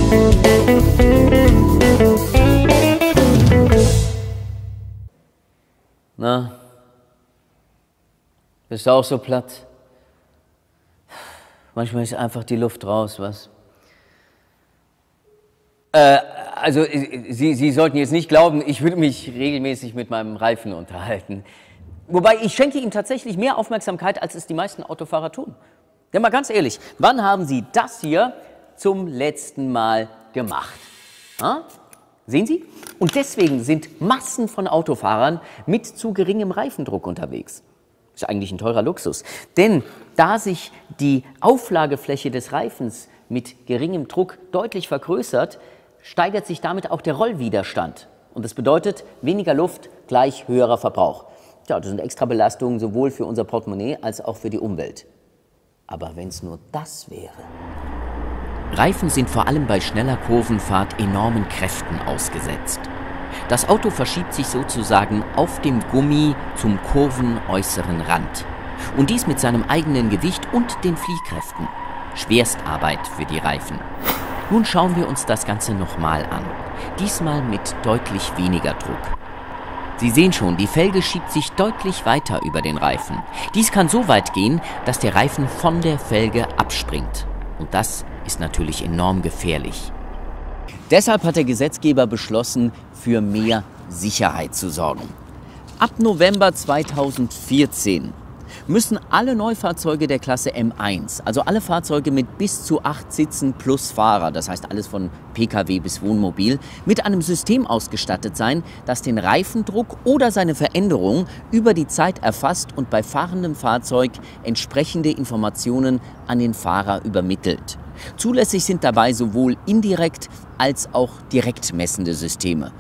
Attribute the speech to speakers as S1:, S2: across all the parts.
S1: Na, bist du auch so platt? Manchmal ist einfach die Luft raus, was? Also, Sie sollten jetzt nicht glauben, ich würde mich regelmäßig mit meinem Reifen unterhalten. Wobei, ich schenke ihm tatsächlich mehr Aufmerksamkeit, als es die meisten Autofahrer tun. Ja, mal ganz ehrlich, wann haben Sie das hier zum letzten Mal gemacht? Ha? Sehen Sie? Und deswegen sind Massen von Autofahrern mit zu geringem Reifendruck unterwegs. Ist eigentlich ein teurer Luxus. Denn da sich die Auflagefläche des Reifens mit geringem Druck deutlich vergrößert, steigert sich damit auch der Rollwiderstand. Und das bedeutet weniger Luft gleich höherer Verbrauch. Ja, das sind extra Belastungen sowohl für unser Portemonnaie als auch für die Umwelt. Aber wenn es nur das wäre.
S2: Reifen sind vor allem bei schneller Kurvenfahrt enormen Kräften ausgesetzt. Das Auto verschiebt sich sozusagen auf dem Gummi zum kurvenäußeren Rand. Und dies mit seinem eigenen Gewicht und den Fliehkräften. Schwerstarbeit für die Reifen. Nun schauen wir uns das Ganze nochmal an. Diesmal mit deutlich weniger Druck. Sie sehen schon, die Felge schiebt sich deutlich weiter über den Reifen. Dies kann so weit gehen, dass der Reifen von der Felge abspringt. Und das ist natürlich enorm gefährlich.
S1: Deshalb hat der Gesetzgeber beschlossen, für mehr Sicherheit zu sorgen. Ab November 2014 müssen alle Neufahrzeuge der Klasse M1, also alle Fahrzeuge mit bis zu 8 Sitzen plus Fahrer, das heißt alles von Pkw bis Wohnmobil, mit einem System ausgestattet sein, das den Reifendruck oder seine Veränderung über die Zeit erfasst und bei fahrendem Fahrzeug entsprechende Informationen an den Fahrer übermittelt. Zulässig sind dabei sowohl indirekt als auch direkt messende Systeme.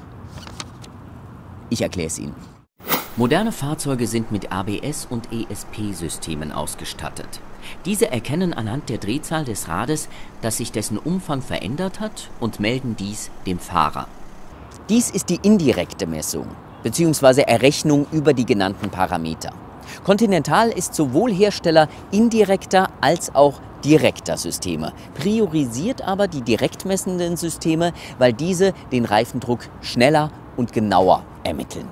S1: Ich erkläre es Ihnen.
S2: Moderne Fahrzeuge sind mit ABS- und ESP-Systemen ausgestattet. Diese erkennen anhand der Drehzahl des Rades, dass sich dessen Umfang verändert hat und melden dies dem Fahrer.
S1: Dies ist die indirekte Messung bzw. Errechnung über die genannten Parameter. Continental ist sowohl Hersteller indirekter als auch direkter Systeme, priorisiert aber die direkt messenden Systeme, weil diese den Reifendruck schneller und genauer ermitteln.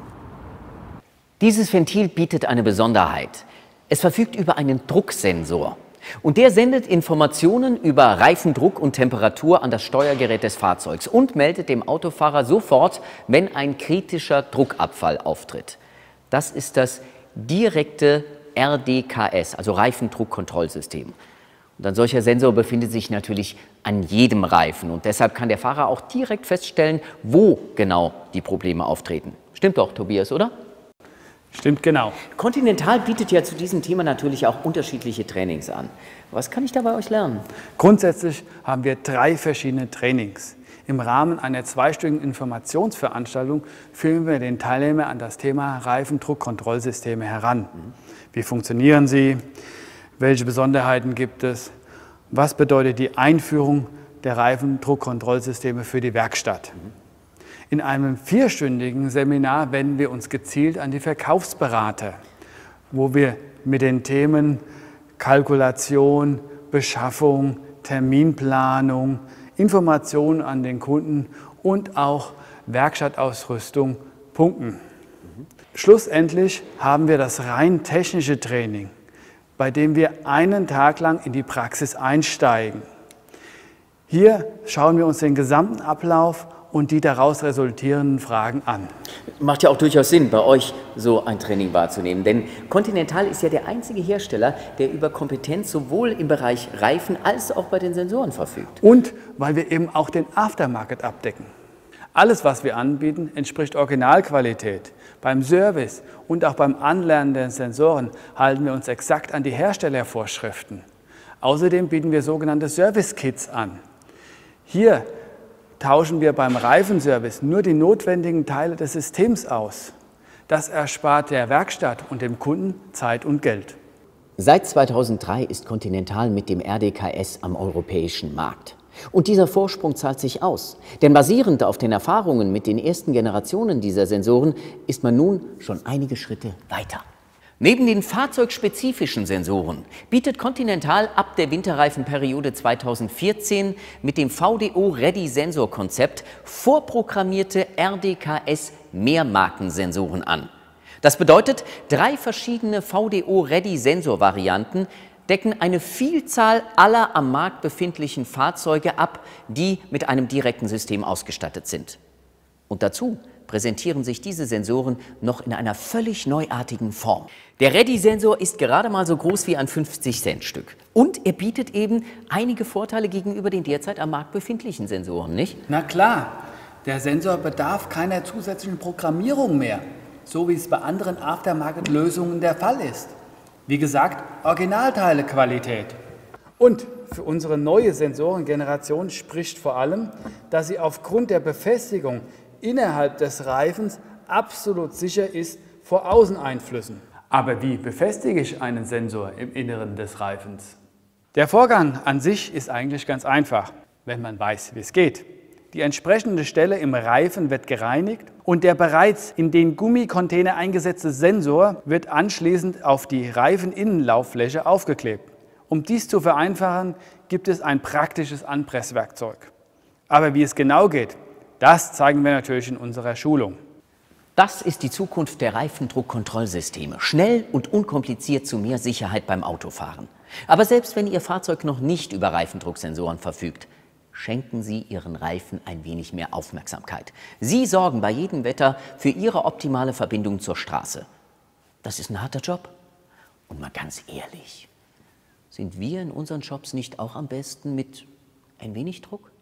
S1: Dieses Ventil bietet eine Besonderheit. Es verfügt über einen Drucksensor und der sendet Informationen über Reifendruck und Temperatur an das Steuergerät des Fahrzeugs und meldet dem Autofahrer sofort, wenn ein kritischer Druckabfall auftritt. Das ist das direkte RDKS, also Reifendruckkontrollsystem. Und ein solcher Sensor befindet sich natürlich an jedem Reifen und deshalb kann der Fahrer auch direkt feststellen, wo genau die Probleme auftreten. Stimmt doch, Tobias, oder?
S3: Stimmt genau.
S1: Continental bietet ja zu diesem Thema natürlich auch unterschiedliche Trainings an. Was kann ich da bei euch lernen?
S3: Grundsätzlich haben wir 3 verschiedene Trainings. Im Rahmen einer 2-stündigen Informationsveranstaltung führen wir den Teilnehmer an das Thema Reifendruckkontrollsysteme heran. Wie funktionieren sie? Welche Besonderheiten gibt es? Was bedeutet die Einführung der Reifendruckkontrollsysteme für die Werkstatt? In einem 4-stündigen Seminar wenden wir uns gezielt an die Verkaufsberater, wo wir mit den Themen Kalkulation, Beschaffung, Terminplanung, Informationen an den Kunden und auch Werkstattausrüstung punkten. Schlussendlich haben wir das rein technische Training, bei dem wir einen Tag lang in die Praxis einsteigen. Hier schauen wir uns den gesamten Ablauf und die daraus resultierenden Fragen an.
S1: Macht ja auch durchaus Sinn, bei euch so ein Training wahrzunehmen, denn Continental ist ja der einzige Hersteller, der über Kompetenz sowohl im Bereich Reifen als auch bei den Sensoren verfügt.
S3: Und weil wir eben auch den Aftermarket abdecken. Alles, was wir anbieten, entspricht Originalqualität. Beim Service und auch beim Anlernen der Sensoren halten wir uns exakt an die Herstellervorschriften. Außerdem bieten wir sogenannte Service-Kits an. Hier tauschen wir beim Reifenservice nur die notwendigen Teile des Systems aus. Das erspart der Werkstatt und dem Kunden Zeit und Geld.
S1: Seit 2003 ist Continental mit dem RDKS am europäischen Markt. Und dieser Vorsprung zahlt sich aus. Denn basierend auf den Erfahrungen mit den ersten Generationen dieser Sensoren ist man nun schon einige Schritte weiter. Neben den fahrzeugspezifischen Sensoren bietet Continental ab der Winterreifenperiode 2014 mit dem VDO-Ready-Sensorkonzept vorprogrammierte RDKS-Mehrmarkensensoren an. Das bedeutet, 3 verschiedene VDO-Ready-Sensorvarianten decken eine Vielzahl aller am Markt befindlichen Fahrzeuge ab, die mit einem direkten System ausgestattet sind. Und dazu präsentieren sich diese Sensoren noch in einer völlig neuartigen Form. Der Ready-Sensor ist gerade mal so groß wie ein 50-Cent-Stück. Und er bietet eben einige Vorteile gegenüber den derzeit am Markt befindlichen Sensoren, nicht?
S3: Na klar, der Sensor bedarf keiner zusätzlichen Programmierung mehr, so wie es bei anderen Aftermarket-Lösungen der Fall ist. Wie gesagt, Originalteilequalität. Und für unsere neue Sensorengeneration spricht vor allem, dass sie aufgrund der Befestigung innerhalb des Reifens absolut sicher ist vor Außeneinflüssen. Aber wie befestige ich einen Sensor im Inneren des Reifens? Der Vorgang an sich ist eigentlich ganz einfach, wenn man weiß, wie es geht. Die entsprechende Stelle im Reifen wird gereinigt und der bereits in den Gummicontainer eingesetzte Sensor wird anschließend auf die Reifeninnenlauffläche aufgeklebt. Um dies zu vereinfachen, gibt es ein praktisches Anpresswerkzeug. Aber wie es genau geht, das zeigen wir natürlich in unserer Schulung.
S1: Das ist die Zukunft der Reifendruckkontrollsysteme. Schnell und unkompliziert zu mehr Sicherheit beim Autofahren. Aber selbst wenn Ihr Fahrzeug noch nicht über Reifendrucksensoren verfügt, schenken Sie Ihren Reifen ein wenig mehr Aufmerksamkeit. Sie sorgen bei jedem Wetter für Ihre optimale Verbindung zur Straße. Das ist ein harter Job. Und mal ganz ehrlich, sind wir in unseren Shops nicht auch am besten mit ein wenig Druck?